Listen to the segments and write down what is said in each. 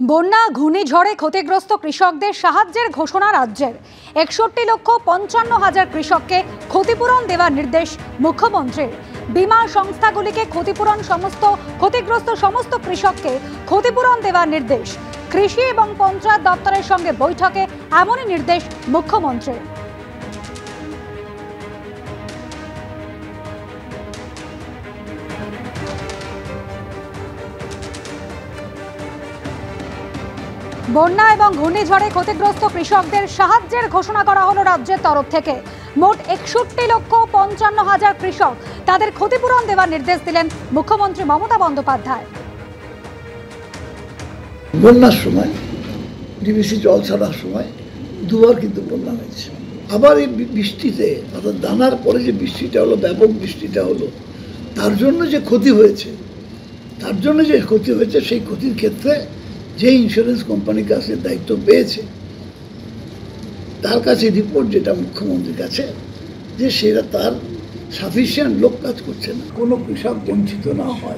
বন্যা ঘূর্ণিঝড়ে ক্ষতিগ্রস্ত কৃষকদের সাহায্যের ঘোষণা রাজ্যের 61,55,000 কৃষককে ক্ষতিপূরণ দেওয়ার নির্দেশ মুখ্যমন্ত্রীর। বীমা সংস্থাগুলিকে ক্ষতিগ্রস্ত সমস্ত কৃষককে ক্ষতিপূরণ দেওয়ার নির্দেশ। কৃষি এবং পঞ্চায়েত দপ্তরের সঙ্গে বৈঠকে এমনই নির্দেশ মুখ্যমন্ত্রীর। বন্যা এবং ঘূর্ণিঝড়ে ক্ষতিগ্রস্ত কৃষকদের সাহায্যের ঘোষণা করা হলো রাজ্যের তরফ থেকে। মোট 61,55,000 কৃষক, তাদের ক্ষতিপূরণ দেওয়ার নির্দেশ দিলেন মুখ্যমন্ত্রী মমতা বন্দ্যোপাধ্যায়। বন্যার সময় ডিবিসি জল ছাড়ার সময় দুবার কিন্তু বন্যা হয়েছে। আবার এই বৃষ্টিতে অর্থাৎ দানার পরে যে বৃষ্টিটা হলো, ব্যাপক বৃষ্টিটা হলো, তার জন্য যে ক্ষতি হয়েছে সেই ক্ষতির ক্ষেত্রে যে ইন্স্যুরেন্স কোম্পানির কাছে দায়িত্ব পেয়েছে তার কাছে রিপোর্ট যেটা মুখ্যমন্ত্রীর কাছে, যে সেটা তার সাফিসিয়েন্ট লোক কাজ করছে না, কোনো কৃষক বঞ্চিত না হয়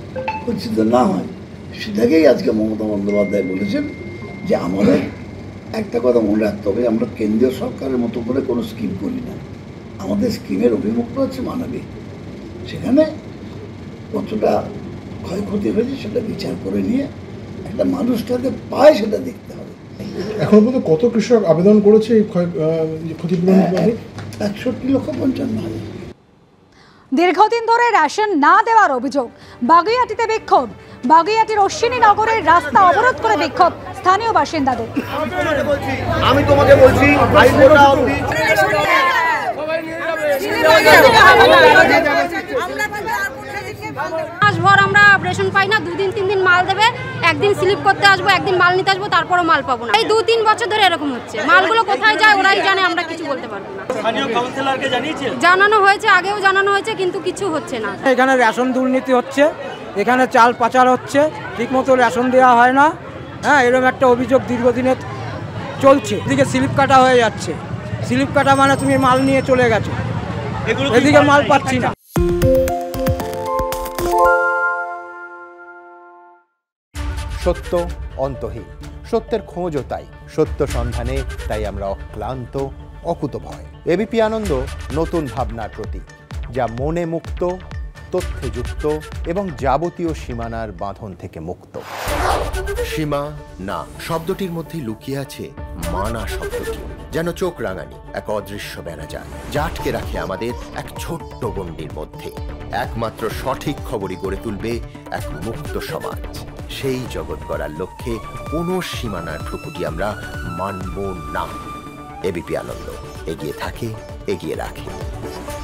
সেটাকেই আজকে মমতা বন্দ্যোপাধ্যায় বলেছেন যে আমাদের একটা কথা মনে রাখতে হবে, আমরা কেন্দ্রীয় সরকারের মতো করে কোনো স্কিম করি না। আমাদের স্কিমের অভিমুখটা হচ্ছে মানবিক। সেখানে কতটা ক্ষয়ক্ষতি হয়েছে সেটা বিচার করে নিয়ে একটা মানুষটাকে পায় সেটা দেখতে হবে। এখন পর্যন্ত কত কৃষক আবেদন করেছে এই ক্ষতিপূরণ? 61,55,000। দীর্ঘদিন ধরে রেশন না দেওয়ার অভিযোগ, বাগুইআটিতে বিক্ষোভ। বাগুইআটির অশ্বিনী নগরের রাস্তা অবরোধ করে বিক্ষোভ স্থানীয় বাসিন্দাদের। আমি তোমাকে বলছি মাসভর আমরা রেশন পাই না, 2-3 দিন মাল দেবে, একদিন স্লিপ করতে আসবো, একদিন মাল নিতে আসবো, তারপরও মাল পাবো না। এই 2-3 বছর ধরে এরকম হচ্ছে। মালগুলো কোথায় যায় ওরাই জানে, আমরা কিছু বলতে পারবো না। জানানো হয়েছে, আগেও জানানো হয়েছে, কিন্তু কিছু হচ্ছে না। এখানে রেশন দুর্নীতি হচ্ছে, এখানে চাল পাচার হচ্ছে, ঠিকমতো রেশন দেওয়া হয় না। হ্যাঁ, এরকম একটা অভিযোগ দীর্ঘদিনের চলছে। এদিকে স্লিপ কাটা হয়ে যাচ্ছে, স্লিপ কাটা মানে তুমি মাল নিয়ে চলে গেছো, এদিকে মাল পাচ্ছি না। সত্য অন্তহীন, সত্যের খোঁজও তাই, সত্য সন্ধানে তাই আমরা অক্লান্ত, অকুতভয়। এবিপি আনন্দ নতুন ভাবনার প্রতীক, যা মনে মুক্ত, তথ্যে যুক্ত এবং যাবতীয় সীমানার বাঁধন থেকে মুক্ত। সীমা না শব্দটির মধ্যে লুকিয়ে আছে মানা শব্দটি, যেন চোখ রাঙানি এক অদৃশ্য বেড়াজাল, যা আটকে রাখে আমাদের এক ছোট্ট গণ্ডির মধ্যে। একমাত্র সঠিক খবরই গড়ে তুলবে এক মুক্ত সমাজ। সেই জগৎ গড়ার লক্ষ্যে কোনো সীমানার ঠুকুটি আমরা মানব না। এবিপি আনন্দ এগিয়ে থাকে, এগিয়ে রাখে।